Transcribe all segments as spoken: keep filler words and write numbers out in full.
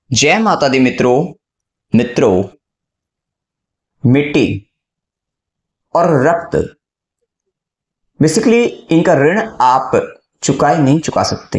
जय माता दी मित्रों मित्रों मिट्टी और रक्त बेसिकली इनका ऋण आप चुका ही नहीं चुका सकते।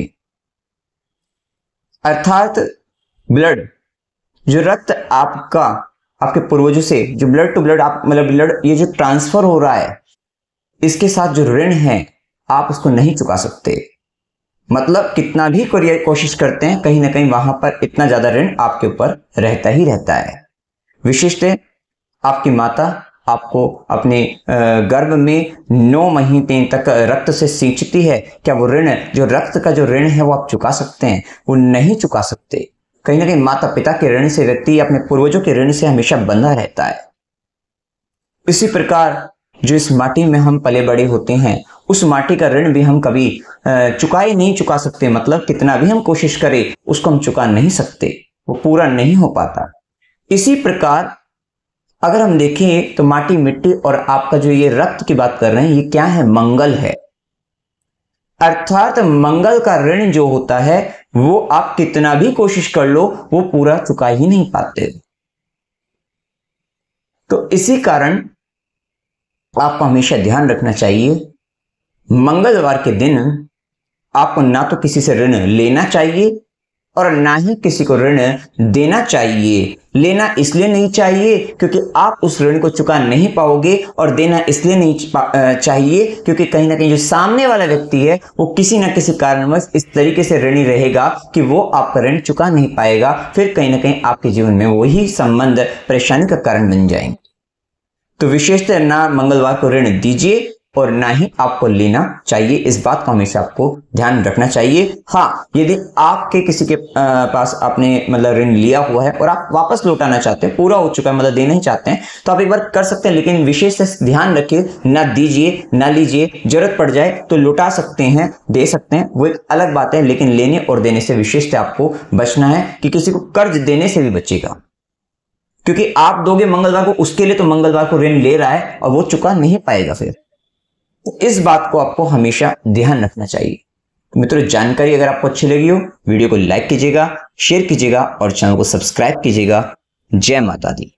अर्थात ब्लड, जो रक्त आपका आपके पूर्वजों से जो ब्लड टू ब्लड आप मतलब ब्लड ये जो ट्रांसफर हो रहा है, इसके साथ जो ऋण है आप उसको नहीं चुका सकते। मतलब कितना भी कोशिश करते हैं, कहीं ना कहीं वहां पर इतना ज्यादा ऋण आपके ऊपर रहता ही रहता है। विशिष्टतः आपकी माता आपको अपने गर्भ में नौ महीने तक रक्त से सींचती है। क्या वो ऋण, जो रक्त का जो ऋण है वो आप चुका सकते हैं? वो नहीं चुका सकते। कहीं ना कहीं माता पिता के ऋण से व्यक्ति अपने पूर्वजों के ऋण से हमेशा बंधा रहता है। इसी प्रकार जो इस माटी में हम पले बड़े होते हैं, उस माटी का ऋण भी हम कभी चुका ही नहीं चुका सकते। मतलब कितना भी हम कोशिश करें उसको हम चुका नहीं सकते, वो पूरा नहीं हो पाता। इसी प्रकार अगर हम देखें तो माटी, मिट्टी और आपका जो ये रक्त की बात कर रहे हैं, ये क्या है? मंगल है। अर्थात मंगल का ऋण जो होता है वो आप कितना भी कोशिश कर लो वो पूरा चुका ही नहीं पाते। तो इसी कारण आपको हमेशा ध्यान रखना चाहिए, मंगलवार के दिन आपको ना तो किसी से ऋण लेना चाहिए और ना ही किसी को ऋण देना चाहिए। लेना इसलिए नहीं चाहिए क्योंकि आप उस ऋण को चुका नहीं पाओगे, और देना इसलिए नहीं चाहिए क्योंकि कहीं ना कहीं जो सामने वाला व्यक्ति है वो किसी ना किसी कारणवश इस तरीके से ऋणी रहेगा कि वो आपका ऋण चुका नहीं पाएगा। फिर कहीं ना कहीं आपके जीवन में वही संबंध परेशानी का कारण बन जाएंगे। तो विशेषतः ना मंगलवार को ऋण दीजिए और ना ही आपको लेना चाहिए। इस बात को हमेशा आपको ध्यान रखना चाहिए। हाँ, यदि आपके किसी के पास आपने मतलब ऋण लिया हुआ है और आप वापस लौटाना चाहते हैं, पूरा हो चुका है मतलब देना ही चाहते हैं, तो आप एक बार कर सकते हैं। लेकिन विशेष ध्यान रखिए, ना दीजिए ना लीजिए। जरूरत पड़ जाए तो लौटा सकते हैं, दे सकते हैं, वो एक अलग बात है। लेकिन लेने और देने से विशेषतः आपको बचना है कि किसी को कर्ज देने से भी बचेगा, क्योंकि आप दोगे मंगलवार को, उसके लिए तो मंगलवार को ऋण ले रहा है और वो चुका नहीं पाएगा। फिर इस बात को आपको हमेशा ध्यान रखना चाहिए। तो मित्रों, जानकारी अगर आपको अच्छी लगी हो, वीडियो को लाइक कीजिएगा, शेयर कीजिएगा और चैनल को सब्सक्राइब कीजिएगा। जय माता दी।